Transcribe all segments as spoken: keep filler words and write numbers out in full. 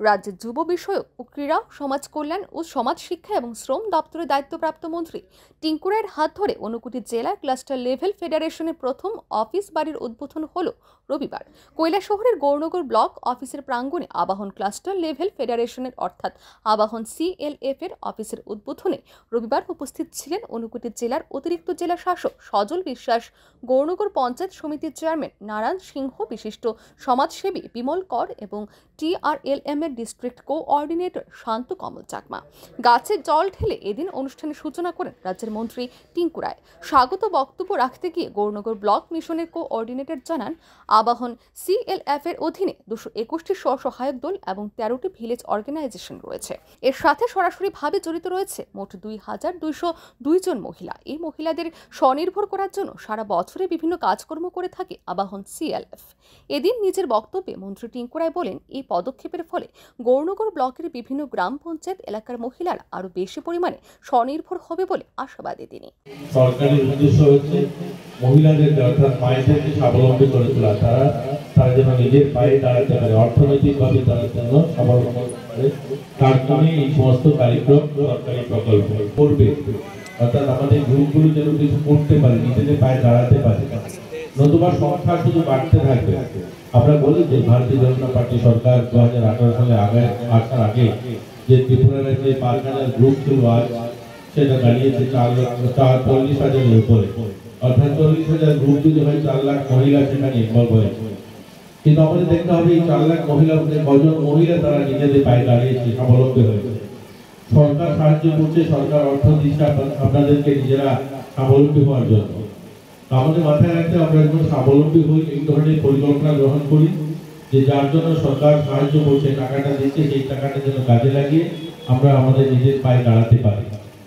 রাজ্যের যুব বিষয়ক ও ক্রীড়া, সমাজ কল্যাণ ও সমাজ শিক্ষা এবং শ্রম দপ্তরের দায়িত্বপ্রাপ্ত মন্ত্রী টিঙ্কু রায়ের হাত ধরে ঊনকোটি জেলা ক্লাস্টার লেভেল ফেডারেশনের প্রথম অফিস বাড়ির উদ্বোধন হল রবিবার। কৈলাসহরের গৌরনগর ব্লক অফিসের প্রাঙ্গণে আবাহন ক্লাস্টার লেভেল ফেডারেশনের অর্থাৎ আবাহন সিএলএফ এর অফিসের উদ্বোধনে রবিবার উপস্থিত ছিলেন ঊনকোটি জেলার অতিরিক্ত জেলা শাসক সজল বিশ্বাস, গৌরনগর পঞ্চায়েত সমিতির চেয়ারম্যান নারায়ণ সিংহ, বিশিষ্ট সমাজসেবী বিমল কর এবং টিআরএলএম এর ডিস্ট্রিক্ট কোঅর্ডিনেটর শান্ত কমল চাকমা। গাছে জল ঢেলে এদিন অনুষ্ঠানের সূচনা করেন রাজ্যের মন্ত্রী টিঙ্কু রায়। স্বাগত বক্তব্য রাখতে গিয়ে গৌরনগর ব্লক মিশনের কোঅর্ডিনেটর জানান, আবাহন সিএলএফ এর অধীনে দুশো একুশটি স্ব-সহায়ক দল এবং তেরোটি ভিলেজ অর্গানাইজেশন রয়েছে। এর সাথে সরাসরিভাবে জড়িত রয়েছে মোট দুই হাজার দুইশো দুই জন মহিলা। এই মহিলাদের স্বনির্ভর করার জন্য সারা বছরে বিভিন্ন কাজকর্ম করে থাকে আবাহন সিএলএফ। এদিন নিজের বক্তব্যে মন্ত্রী টিঙ্কু রায় বলেন, এই পদক্ষেপের ফলে গৌরনগর ব্লকের বিভিন্ন গ্রাম পঞ্চায়েত এলাকার মহিলারা আরো বেশি পরিমাণে স্বনির্ভর হবে বলে আশাবাদী তিনি। সরকারের উদ্দেশ্য হচ্ছে মহিলাদের অর্থাৎ মায়েদেরকে স্বাবলম্বী করে তোলা, তারা তারা যেন নিজের পায়ে দাঁড়াতে পারে, অর্থনৈতিকভাবে তারা যেন স্বাবলম্বী করে, তার জন্য এই সমস্ত কার্যক্রম সরকারি প্রকল্প করবে। অর্থাৎ আমাদের গ্রুপগুলো যেন কিছু করতে পারে, নিজেদের পায়ে দাঁড়াতে পারে, নতুবা সংখ্যা শুধু বাড়তে থাকবে। আমরা বলি যে ভারতীয় জনতা পার্টি সরকার দু হাজার আঠারো সালে আগে আসার আগে যে ত্রিপুরার যে পাঁচ হাজার গ্রুপ ছিল, আজ সেটা দাঁড়িয়েছে চার লক্ষ চার চল্লিশ হাজারের উপরে। অর্থাৎ চল্লিশ হাজার গ্রুপ যদি হয়, চার লাখ মহিলা সেখানে ইনভলভ হয়েছে। কিন্তু আমাদের দেখতে হবে এই চার লাখ মহিলা কজন মহিলা তারা নিজেদের পায়ে দাঁড়িয়েছে, স্বাবলম্বী হয়েছে। সরকার সাহায্য করছে, সরকার অর্থ দিচ্ছে আপনাদেরকে নিজেরা স্বাবলম্বী হওয়ার জন্য। আমাদের মাথায় রাখতে আমরা একজন স্বাবলম্বী হই, এই ধরনের পরিকল্পনা গ্রহণ করি যে যার জন্য সরকার সাহায্য করছে, টাকাটা দিচ্ছে, সেই টাকাটা যেন কাজে লাগিয়ে আমরা আমাদের নিজের পায়ে দাঁড়াতে পারি।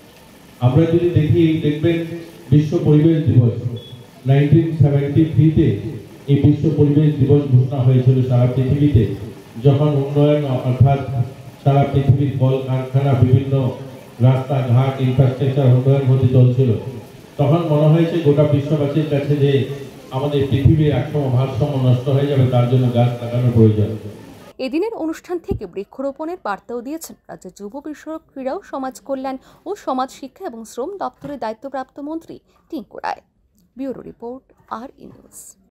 আমরা যদি দেখি, দেখবেন বিশ্ব পরিবেশ দিবস নাইনটিন সেভেন্টি থ্রিতে এই বিশ্ব পরিবেশ দিবস ঘোষণা হয়েছিল সারা পৃথিবীতে, যখন উন্নয়ন অর্থাৎ সারা পৃথিবীর কল কারখানা, বিভিন্ন রাস্তাঘাট, ইনফ্রাস্ট্রাকচার উন্নয়ন হতে চলছিল। তখন মনে হয়েছে গোটা বিশ্ববাসীর কাছে যে আমাদের পৃথিবীর একসময় ভারসাম্য নষ্ট হয়ে যাবে, তার জন্য গাছ লাগানোর প্রয়োজন। এদিনের অনুষ্ঠান থেকে বৃক্ষরোপণের বার্তাও দিয়েছেন রাজ্যের যুব বিষয়ক, ক্রীড়া, সমাজ কল্যাণ ও সমাজ শিক্ষা এবং শ্রম দপ্তরের দায়িত্বপ্রাপ্ত মন্ত্রী Tinku Roy. Bureau report, R E news.